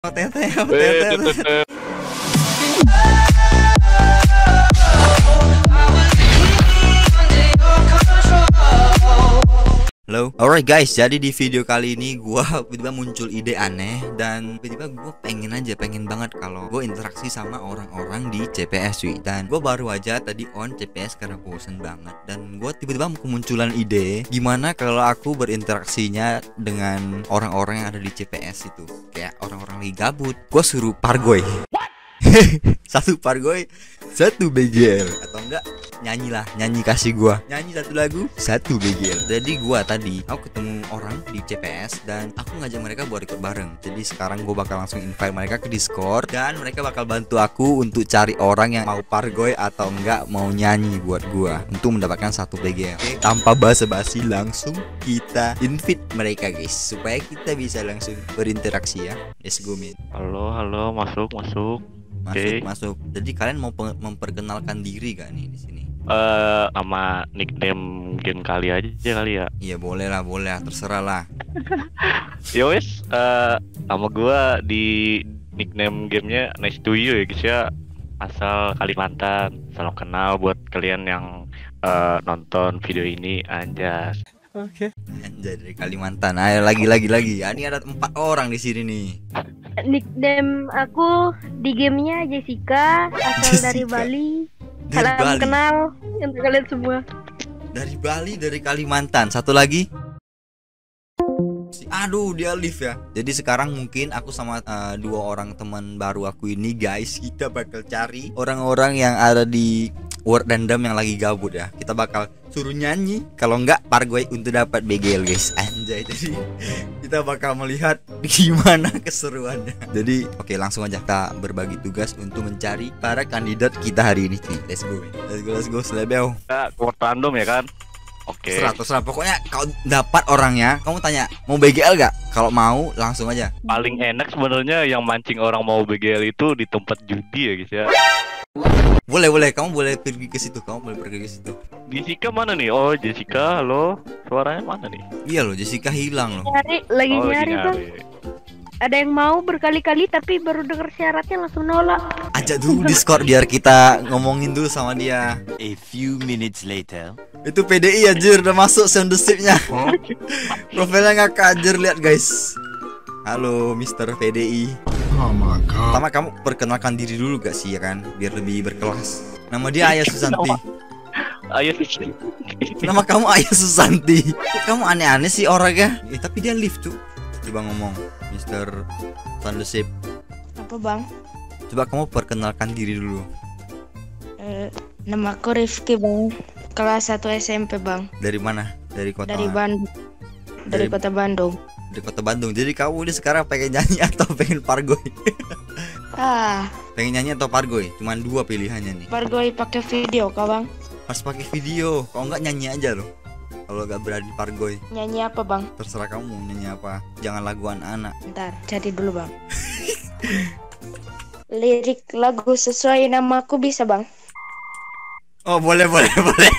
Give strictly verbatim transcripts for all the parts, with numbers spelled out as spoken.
Tete, tete. Halo, alright guys, jadi di video kali ini gua tiba-tiba muncul ide aneh dan tiba-tiba gue pengen aja, pengen banget kalau gue interaksi sama orang-orang di C P S cuy. Dan gue baru aja tadi on C P S karena bosen banget dan gue tiba-tiba kemunculan ide gimana kalau aku berinteraksinya dengan orang-orang yang ada di C P S itu, kayak orang-orang lagi gabut. Gue suruh pargoy. Satu pargoy, satu B G L, atau enggak nyanyi lah, nyanyi kasih gua nyanyi satu lagu, satu B G L. Jadi gua tadi aku ketemu orang di C P S dan aku ngajak mereka buat ikut bareng. Jadi sekarang gua bakal langsung invite mereka ke Discord dan mereka bakal bantu aku untuk cari orang yang mau pargoy atau enggak mau nyanyi buat gua untuk mendapatkan satu B G L. Oke, tanpa basa-basi langsung kita invite mereka guys, supaya kita bisa langsung berinteraksi ya. Let's go man. Halo, halo, masuk, masuk. Masuk, Okay. masuk. Jadi kalian mau memperkenalkan diri gak nih di sini? Eh, uh, nama nickname game kali aja kali ya. Iya boleh lah, boleh lah, terserah lah. Ya wes, uh, nama gua di nickname gamenya Nice to You ya guys ya. Asal Kalimantan. Salam kenal buat kalian yang uh, nonton video ini anjas. Oke. Okay. Anjay, dari Kalimantan. Ayo lagi lagi lagi. Ya, ini ada empat orang di sini nih. Nickname aku di gamenya Jessica, asal Jessica. dari Bali. Dari Salam Bali. kenal untuk kalian semua. Dari Bali, dari Kalimantan. Satu lagi. Aduh, dia live ya. Jadi sekarang mungkin aku sama uh, dua orang teman baru aku ini guys, kita bakal cari orang-orang yang ada di World Random yang lagi gabut ya. Kita bakal suruh nyanyi, kalau enggak pargoy untuk dapat B G L guys. Anjay, jadi kita bakal melihat gimana keseruannya. Jadi oke, langsung aja kita berbagi tugas untuk mencari para kandidat kita hari ini cuy. Let's go man. Let's go, let's go, selebel. Ya, kuat random ya kan? Oke. Terserah, terserah. Pokoknya kau dapat orangnya, kamu tanya mau B G L gak? Kalau mau langsung aja. Paling enak sebenarnya yang mancing orang mau B G L itu di tempat judi ya guys ya. Boleh, boleh. Kamu boleh pergi ke situ. Kamu boleh pergi ke situ. Jessica mana nih? Oh, Jessica, halo. Suaranya mana nih? Iya loh, Jessica hilang loh. Nyari, lagi Oh, nyari bang. Ada yang mau berkali-kali tapi baru denger syaratnya langsung nolak. Ajak dulu Discord biar kita ngomongin dulu sama dia. A few minutes later. Itu P D I anjir, udah masuk soundship-nya. Profilnya ngakak anjir, lihat guys. Halo Mister P D I. Oh my god. Pertama kamu perkenalkan diri dulu gak sih ya kan, biar lebih berkelas. Nama dia Ayah Susanti. Ayo. Nama kamu Ayah Susanti. Kok kamu aneh-aneh sih orangnya. Eh tapi dia live tuh. Coba ngomong Mister Thundership. Apa bang? Coba kamu perkenalkan diri dulu. Eh, nama aku Rifki bang. Kelas satu S M P bang. Dari mana? Dari kota Dari Bandung. Dari- Dari kota Bandung. Dari kota Bandung. Jadi kamu ini sekarang pengen nyanyi atau pengen pargoy? Ah, Pengen nyanyi atau pargoy? Cuman dua pilihannya nih. pargoy pakai video kah bang? Harus pakai video. Kalau nggak nyanyi aja loh. Kalau nggak berani pargoy, Nyanyi apa bang? terserah kamu mau nyanyi apa. Jangan lagu anak-anak. Ntar cari dulu bang. Lirik lagu sesuai namaku bisa bang? Oh boleh boleh boleh.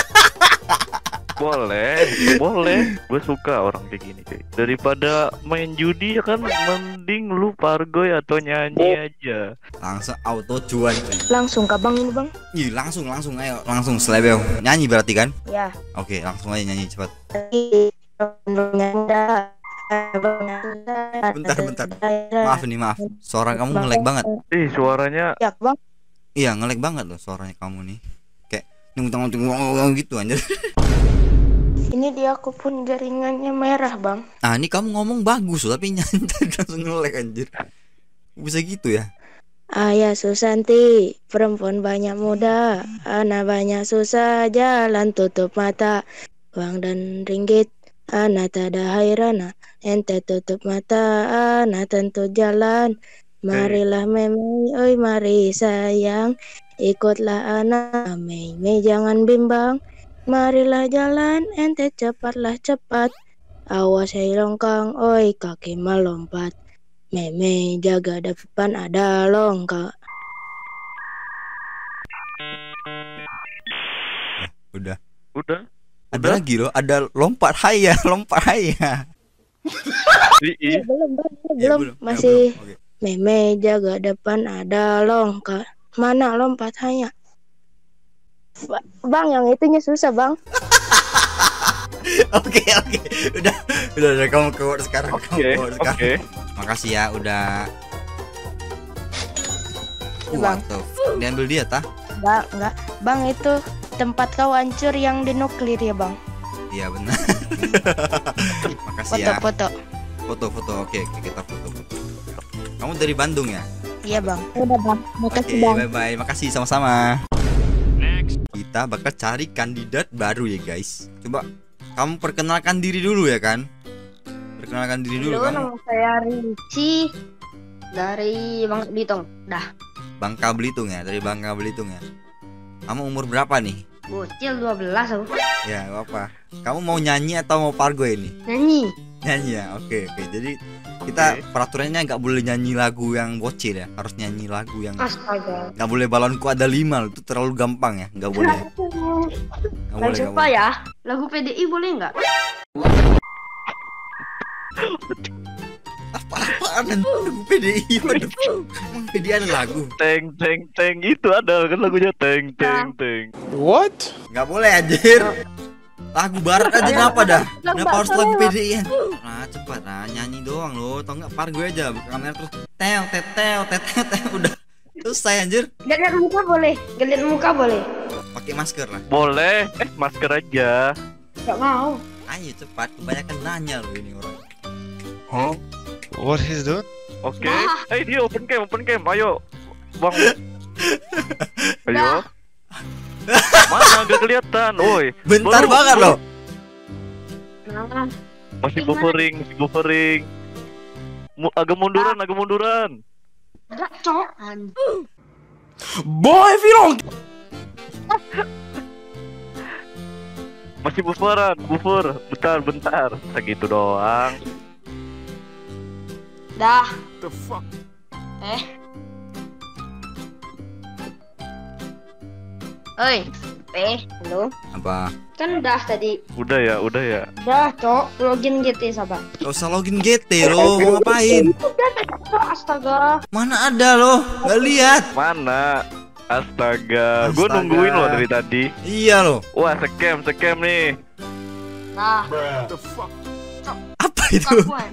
Boleh, boleh. Gue suka orang kayak gini cuy. Daripada main judi ya kan, mending lu pargoy atau nyanyi aja. Langsung auto cuan. Langsung kah bang ini bang? Ih langsung langsung ayo langsung selebel. Nyanyi berarti kan? Ya. Oke langsung aja nyanyi cepat. Bentar bentar. Maaf nih maaf. Suara kamu ngelag banget. Ih, suaranya Ya bang. Iya ngelag banget loh suaranya kamu nih. Kayak nung gitu anjir. Ini di aku pun jaringannya merah bang. Nah ini kamu ngomong bagus loh, tapi nyanyi langsung ngelag anjir. Bisa gitu ya? Ayah Susanti, perempuan banyak muda, anak banyak susah, jalan tutup mata, uang dan ringgit, anak tak ada hairana, ente tutup mata, anak tentu jalan, marilah meme, oi mari sayang, ikutlah anak, meme jangan bimbang, marilah jalan, ente cepatlah cepat, awas hei longkang, oi kaki melompat. Meme jaga depan ada longkang. Udah. udah. Ada Udah? lagi loh, ada lompat haya, lompat haya. Ih, ih. Belum, belum, Ya, belum, belum. Ya, masih belum. Oke. Meme jaga depan ada longka. Mana lompatannya? Ba- Bang, yang itunya susah, Bang. Oke oke, udah udah udah kamu keluar sekarang. Oke, Kamu keluar sekarang. oke. Makasih ya udah. Bang. What the f- diambil dia tah? Enggak, enggak. Bang, itu tempat kau hancur yang di nuklir ya, Bang. Iya benar. Makasih ya. Foto-foto. Foto-foto, oke oke kita foto-foto. Kamu dari Bandung ya? Iya, Bang. Udah bang, Oke, makasih bang. bye bye. Makasih sama-sama. Kita bakal cari kandidat baru ya guys. Coba kamu perkenalkan diri dulu ya kan? Perkenalkan diri dulu Halo, kamu. nama saya Rinci dari Bangka Belitung. Dah, Bangka Belitung ya, dari Bangka Belitung ya. Kamu umur berapa nih? bocil dua belas aku. Ya, gak apa. Kamu mau nyanyi atau mau pargo ini? Nyanyi. Nyanyi ya. Oke, oke. Jadi kita peraturannya nggak boleh nyanyi lagu yang bocil ya. Harus nyanyi lagu yang Astaga. nggak boleh balonku ada lima. Itu terlalu gampang ya. Nggak boleh. Nggak boleh. Lagu nggak siapa boleh. ya? Lagu P D I boleh nggak? Apa-apaan lagu P D I? Waduh. Emang P D I ada lagu? Teng teng teng itu ada kan lagunya teng teng teng. Nggak boleh anjir. Lagu barat aja kenapa dah? Lagu Kenapa harus barat lagu P boleh, D I? Nah cepat nah nyanyi doang lo. Tau nggak par gue aja buka kamera terus teo teteo teteo teo udah selesai anjir. Gak lihat muka boleh. Gak lihat muka boleh. Pakai masker lah. Boleh, eh masker aja. Gak mau. Ayo cepat. Kebanyakan nanya lo ini orang. Huh? What he's doing? Oke. Dah. Eh dia open cam, open cam. Ayo. Bang. Ayo. Mana gak kelihatan, woi. Bentar Baru- banget lo. Nah, Masih Gimana? buffering, masih buffering. Mu- agak munduran, agak munduran. gak cok. Boy, if you don't Masih bufferan, buffer. Bentar, bentar. Segitu doang. Dah. the fuck? Eh. Oi. Eh, halo. Apa? Kan udah tadi. Udah ya, udah ya. Udah, cok. Login G T sabar. Gak usah login G T lo. Mau ngapain? Udah, cok. Astaga. Mana ada lo? Gak lihat. Mana? Astaga, gue Astaga. nungguin loh dari tadi. Iya lo. Wah, scam, scam nih. Nah, The fuck? Apa itu? kakuan.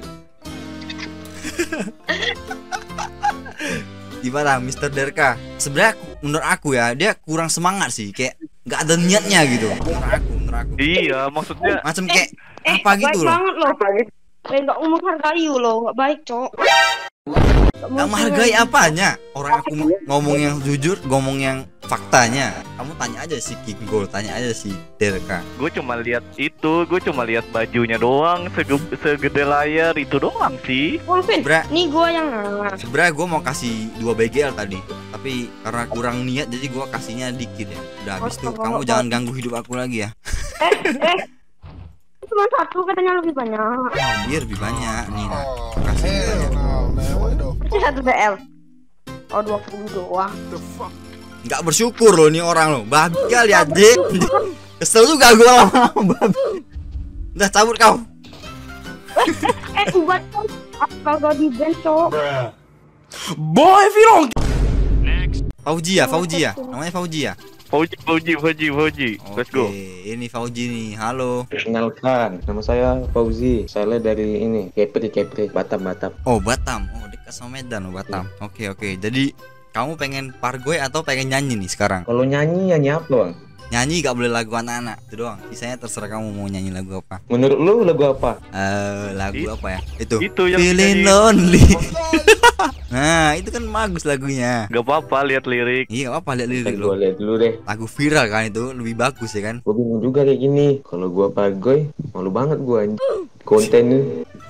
Gimana mister Derka? Sebenarnya menurut aku ya dia kurang semangat sih, kayak nggak ada niatnya gitu. Menurut aku, menurut aku. Iya, maksudnya Macam kayak Eh, apa gitu baik loh. banget loh. Eh, nggak mau menghargai lo, nggak baik, cok. Nggak menghargai apanya? Orang aku m- ngomong yang jujur, ngomong yang faktanya. Kamu tanya aja si King Gold, tanya aja si Derka. gue cuma lihat itu, gue cuma lihat bajunya doang, sege- segede layar itu doang sih. Wolvin, Bra, nih gua yang ngalah. sebenarnya gue mau kasih dua B G L tadi, tapi karena kurang niat jadi gue kasihnya dikit ya. Udah habis itu kamu jangan ganggu hidup aku lagi ya. Eh, eh. Cuma satu katanya lebih banyak. Biar lebih banyak nih. Nah, kasih lebih banyak. Itu satu B L. Oh, dua puluh doang. Nggak bersyukur loh nih orang loh. Babi kali anjing. Kesel juga gue lama-lama babi. Udah cabut kau. Eh, ubat kan kagak di band, cok. Boy, if you don't Fauji ya, Fauji ya. Namanya Fauji ya. Fauji, Fauji, Fauji, Fauji. Let's go. Oke, ini Fauji nih. Halo. Perkenalkan, nama saya Fauzi. Saya dari ini, Kepri, Kepri, Batam, Batam. Oh, Batam. Oh, dekat sama Medan oh, Batam. Oke, oke. Jadi kamu pengen pargoy atau pengen nyanyi nih sekarang? Kalau nyanyi, nyanyi apa bang? Nyanyi gak boleh lagu anak-anak. Itu doang. Sisanya terserah kamu mau nyanyi lagu apa. Menurut lu lagu apa? Eh, lagu It- apa ya? Itu. itu yang Feeling dinyanyi- lonely. Nah, itu kan bagus lagunya. Gak apa-apa lihat lirik. Iya, gak apa lihat lirik Gue lo. lihat dulu deh. Lagu viral kan itu lebih bagus ya kan? Gue bingung juga kayak gini. Kalau gua pargoy, malu banget gua anjing. Konten nih.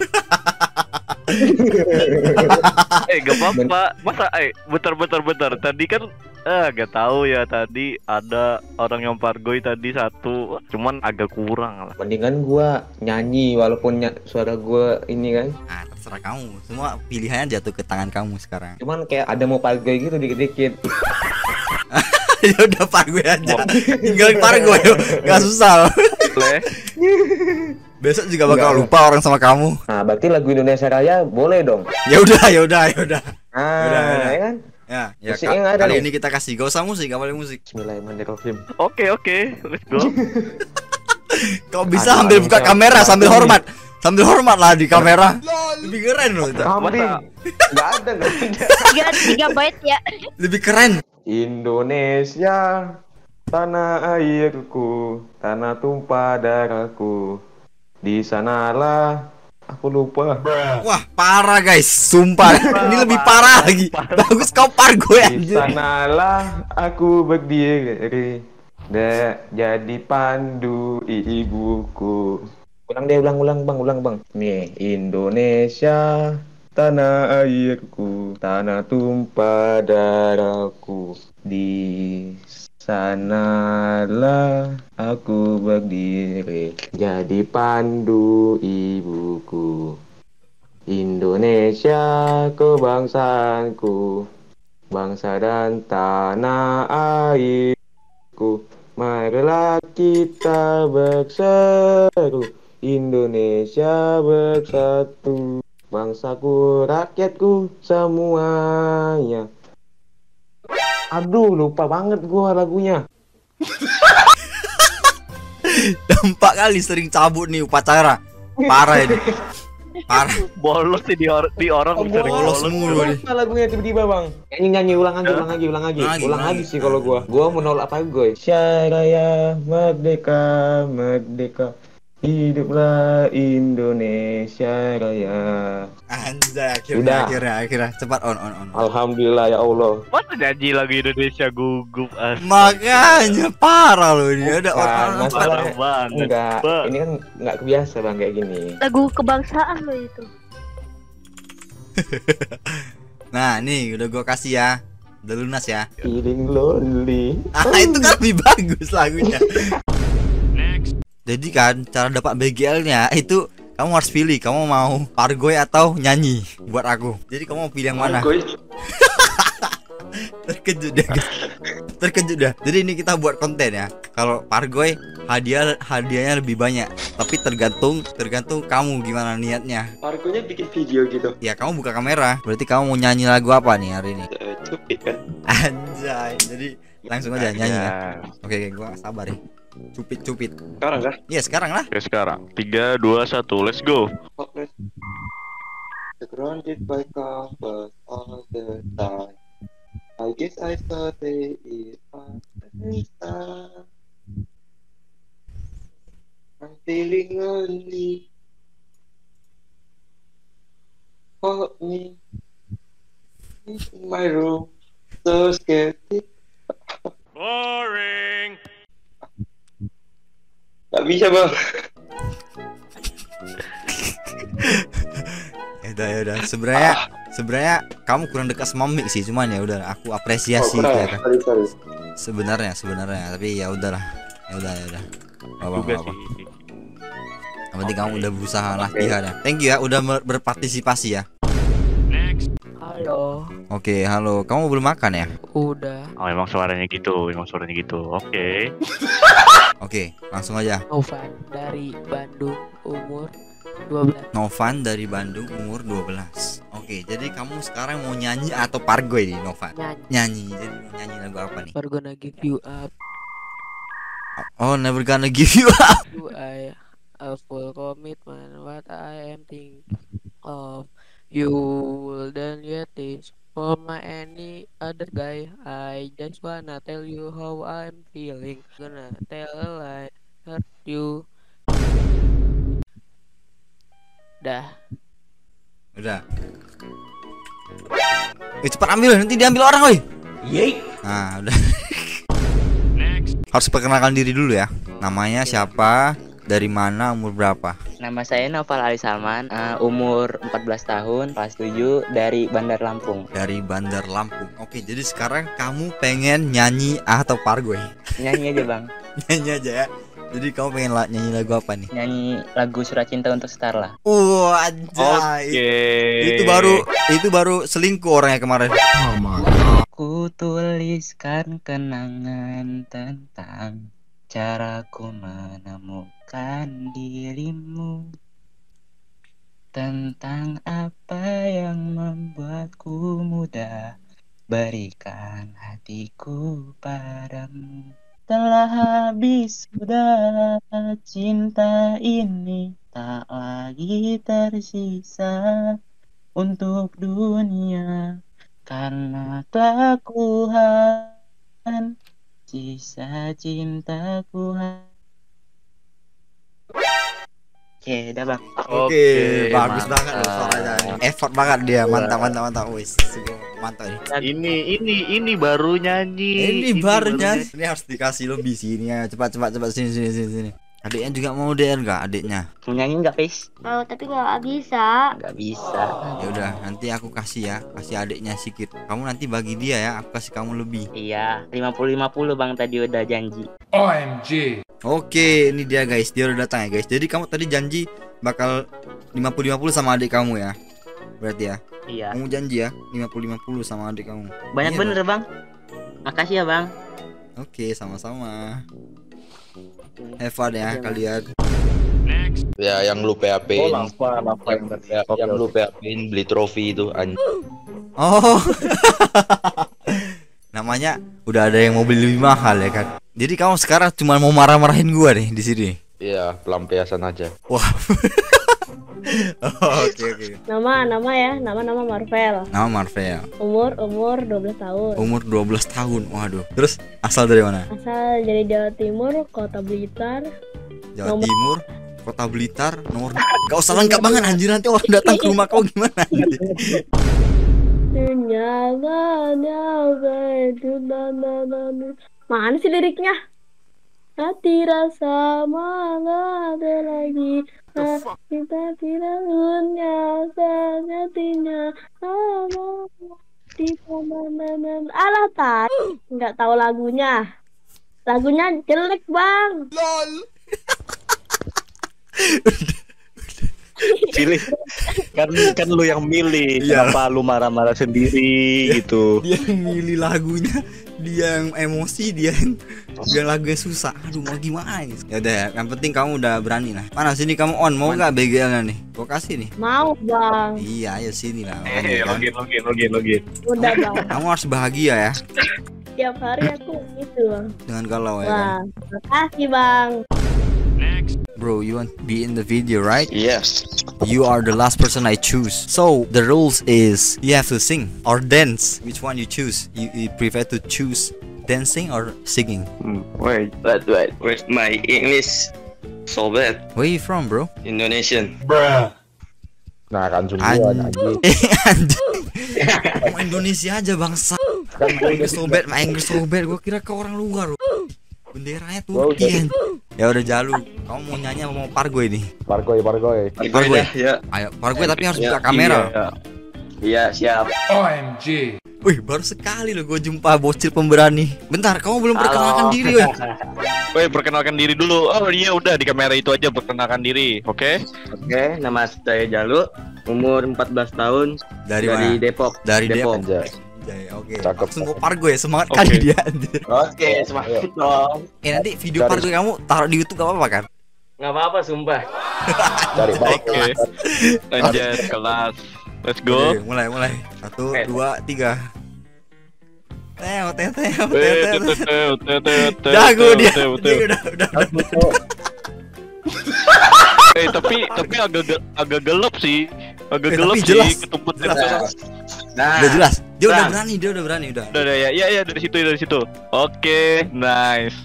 Eh gak apa-apa. Masa eh bentar bentar bentar. Tadi kan eh gak tahu ya tadi ada orang yang pargoy tadi satu. Cuman agak kurang lah. Mendingan gua nyanyi walaupun ny- suara gua ini kan. Ah, terserah kamu. Semua pilihannya jatuh ke tangan kamu sekarang. Cuman kayak ada mau pargoy gitu dikit-dikit. Ya udah pargoy aja. Tinggal pargoy. Gak susah. Boleh. Besok juga bakal Enggak. lupa orang sama kamu. Nah, berarti lagu Indonesia Raya boleh dong. Ya udah, ya udah, ya udah. Ah, Udah, udah. ya kan? Ya, ya Musiknya ka- nggak ada kali nih. ini kita kasih gak usah musik, gak boleh musik. Bismillahirrahmanirrahim. Oke oke, let's go. Kau bisa Aduh, sambil aduh, buka saya- kamera saya- sambil hormat. Sambil hormat lah di kamera. Lebih keren loh itu. Kambing. Masa- Nggak ada, nggak ada. tiga tiga byte ya. Lebih keren. Indonesia, tanah airku, tanah tumpah darahku. Di sanalah aku lupa. Wah, parah guys. Sumpah. Ini lebih parah lagi. Bagus kau pargoy Di anjir. sanalah aku berdiri, da, jadi pandu ibuku. Ulang deh, ulang, ulang bang, ulang bang. Nih, Indonesia, tanah airku, tanah tumpah darahku. Di sanalah aku berdiri, jadi pandu ibuku. Indonesia kebangsaanku, bangsa dan tanah airku. Marilah kita berseru, Indonesia bersatu, bangsaku, rakyatku semuanya. Aduh, lupa banget gua lagunya. Empat kali sering cabut nih upacara. Parah ini. Parah. Bolos sih di, or di orang Oh, sering bolos bolos. mulu nih. Lupa lagunya tiba-tiba bang. Nyanyi nyanyi ulang lagi, ulang lagi, ulang lagi, Ulang lagi, ulang ulang lagi lagi. sih kalau gua. Gua menolak apa gue? Syaraya merdeka, merdeka. Hiduplah Indonesia Raya. Anjay, akhirnya Udah. akhirnya akhirnya cepat on on on. Alhamdulillah ya Allah. Masa nyanyi lagu Indonesia gugup as. Makanya parah loh ini ada Bukan, orang. masalah- Parah banget. Enggak, Bang. ini kan nggak kebiasa bang kayak gini. Lagu kebangsaan lo itu. Nah, nih udah gua kasih ya. Udah lunas ya. Feeling lonely. Ah, itu kan lebih bagus lagunya. Jadi kan cara dapat B G L-nya itu kamu harus pilih kamu mau pargoy atau nyanyi buat aku. Jadi kamu mau pilih yang mana? Terkejut deh. Guys. Terkejut dah. Jadi ini kita buat konten ya. Kalau pargoy hadiah hadiahnya lebih banyak. Tapi tergantung tergantung kamu gimana niatnya. Parkonya bikin video gitu. Ya kamu buka kamera. Berarti kamu mau nyanyi lagu apa nih hari ini? Cupid kan. Anjay. Jadi langsung aja nyanyi ya. Ya. Oke, oke, gua sabar ya. Cupit cupit. Sekarang kah? Iya sekarang lah. Oke sekarang tiga dua satu let's go. Surrounded by covers all the time. I guess I thought they is on the side. I'm feeling lonely. Hold me in my room, so scared. Boring. Gak bisa bang. Ya udah ya udah. Sebenarnya sebenarnya kamu kurang dekat sama mic sih, cuman ya udah aku apresiasi Oh, ya kan. sorry, sorry. Sebenarnya sebenarnya tapi ya udahlah. Ya udah ya udah. Apa Juga apa. sih. Yang penting kamu udah berusaha latihan ya. Thank you ya udah mer- berpartisipasi ya. Halo, Oke, halo. Kamu belum makan ya? udah. Oh emang suaranya gitu, emang suaranya gitu. Oke. Oke, langsung aja. Novan dari Bandung, umur dua belas. Novan dari Bandung umur dua belas. Oke, jadi kamu sekarang mau nyanyi atau pargoy nih, Novan? Nyanyi, Nyanyi. Jadi mau nyanyi lagu apa nih? we're gonna give you up. Oh, never gonna give you up. You I a full commitment. What I am thinking of you wouldn't get this from my any other guy. I just wanna tell you how I'm feeling. Gonna tell a lie, hurt you. Dah. Udah. Eh, cepat ambil nanti diambil orang, woi. Nah, udah. Harus perkenalkan diri dulu ya. Namanya siapa? Dari mana? Umur berapa? Nama saya Noval Ali Salman, uh, umur empat belas tahun, kelas tujuh dari Bandar Lampung. Dari Bandar Lampung. Oke, jadi sekarang kamu pengen nyanyi atau pargoy? Nyanyi aja bang, Nyanyi aja ya. Jadi kamu pengen la- nyanyi lagu apa nih? nyanyi lagu Surat Cinta untuk Starla. Wah, anjay. Oke. Itu baru itu baru selingkuh orangnya kemarin. Ku tuliskan kenangan tentang caraku menemukan dirimu. tentang apa yang membuatku muda. Berikan hatiku padamu. Telah habis sudah cinta ini, tak lagi tersisa untuk dunia, karena Tuhan sisa cintaku. Oke, udah bang. Oke, bagus banget loh suaranya. Effort banget dia, mantap mantap mantap. Wis, mantap nih. Ini ini ini baru nyanyi. Ini baru nyanyi. Ini harus dikasih lebih sini ya. Cepat cepat cepat sini sini sini sini. Adiknya juga mau D R nggak adiknya? Mau nyanyi nggak, Pis? Oh, tapi nggak bisa. Nggak bisa. Ya udah, nanti aku kasih ya, kasih adiknya sedikit. Kamu nanti bagi dia ya, aku kasih kamu lebih. Iya, lima puluh lima puluh bang tadi udah janji. O M G. Oke, ini dia guys, dia udah datang ya guys. Jadi kamu tadi janji bakal lima puluh lima puluh sama adik kamu ya. Berarti ya. Iya. Kamu janji ya lima puluh lima puluh sama adik kamu. Banyak Iya, bener bang. Makasih ya bang. Oke, sama-sama. Have fun ya kalian. Ya yang lu P H P-in. Oh, lava, lava yang, ya, yang lu P H P-in beli trofi itu anjing. Oh. Namanya udah ada yang mau beli lebih mahal ya kan. Jadi kamu sekarang cuma mau marah-marahin gua nih di sini. Iya, pelampiasan aja. Wah. Oke oke. Nama nama ya, nama nama Marvel. Nama Marvel. Umur umur dua belas tahun. Umur dua belas tahun. Waduh. Terus asal dari mana? Asal dari Jawa Timur, Kota Blitar. Jawa Nomor- Timur, Kota Blitar, nomor. Gak usah lengkap banget anjir, nanti orang datang ke rumah kau gimana? Mana sih liriknya? Hati rasa malah ada lagi. Kita tidak punya sejatinya. Di pemanan alah tak, nggak tahu lagunya. Lagunya jelek bang. Pilih kan kan lu yang milih. Iya. Kenapa lu marah-marah sendiri gitu? Dia yang milih lagunya, dia yang emosi, dia yang dia lagunya susah. Aduh mau gimana ini? Ya udah, yang penting kamu udah berani lah. Mana sini kamu on, mau nggak B G L-nya nih? Gua kasih nih. Mau bang. Iya, ayo sini lah. Eh, login login login login. Udah bang. Kamu harus bahagia ya Tiap hari aku gitu bang. dengan galau ya kan? Wah, makasih bang. Bro, you want to be in the video, right? Yes. You are the last person I choose. So the rules is you have to sing or dance. Which one you choose? You, you prefer to choose dancing or singing? Hmm, wait, wait, wait, wait. My English so bad. Where you from, bro? Indonesian. Bruh. Nah kan semua anjing. Anjing. Kamu Indonesia aja bangsa. Inggris sobet, main Inggris sobet. Gua kira kau orang luar. Benderanya Turki. Ya udah Jalu, kamu mau nyanyi apa mau pargoy nih? Pargoy, pargoy. Pargoy. Ya. Ayo, pargoy tapi harus Ya, buka kamera. Iya, iya siap. O M G. Wih, baru sekali loh gue jumpa bocil pemberani. Bentar, kamu belum perkenalkan diri, weh. Woi, perkenalkan diri dulu. Oh iya udah di kamera itu aja perkenalkan diri. Oke? Oke, nama saya Jalu, umur empat belas tahun, Dari, dari mana? Depok. Dari Depok. Depok. Anjay. Jai, Oke. Cakep. Langsung gue pargoy, semangat Oke. kali dia. anjir. Oke, semangat dong. Eh nanti video Cari. pargoy kamu taruh di YouTube gak apa-apa kan? Nggak apa-apa, sumpah. Cari baik. Oke. Lanjut kelas. Let's go. Oke, mulai mulai. Satu, Oke. dua, tiga. Teo, teo, teo, Eh, teo, tut, teo. tut, tut, tut, tut, tut, Jago tut, dia. tut, Dia tut. udah, udah, udah. Eh tapi tapi agak ge- agak gelap sih. Agak Eh, gelap tapi sih jelas. ketumpet Jelas. itu. Nah, Udah jelas. Dia udah Bang. berani, dia udah berani, udah. Udah udah ya. Iya iya dari situ dari situ. Oke, nice.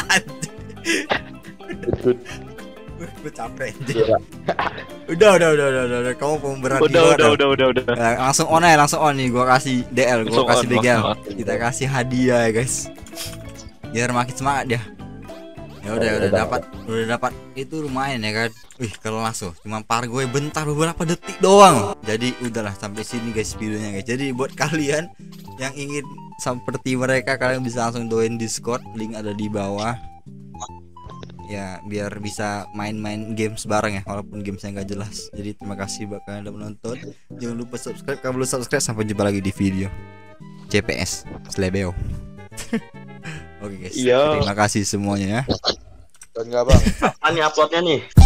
Gue capek. Gila. Udah, udah, udah, udah, udah, udah. Kamu pemberani Udah banget, udah dah. udah udah udah. Nah, langsung on aja, langsung on nih. Gua kasih D L, gua Langsung kasih on, B G L. langsung on. Kita kasih hadiah ya, guys. Biar makin semangat dia. Ya udah, Oh, udah udah. dapat, udah dapat. Itu lumayan ya kan. Wih, kelas loh. Cuma pargoy bentar beberapa detik doang. Jadi udahlah sampai sini guys videonya guys. Jadi buat kalian yang ingin seperti mereka, kalian bisa langsung join Discord, link ada di bawah. Ya biar bisa main-main games bareng ya, walaupun gamesnya nggak jelas. Jadi terima kasih buat kalian yang udah menonton. Jangan lupa subscribe kalau belum subscribe. Sampai jumpa lagi di video C P S Slebeo. Oke guys, Iya. terima kasih semuanya ya. Enggak bang. kapan nih uploadnya nih?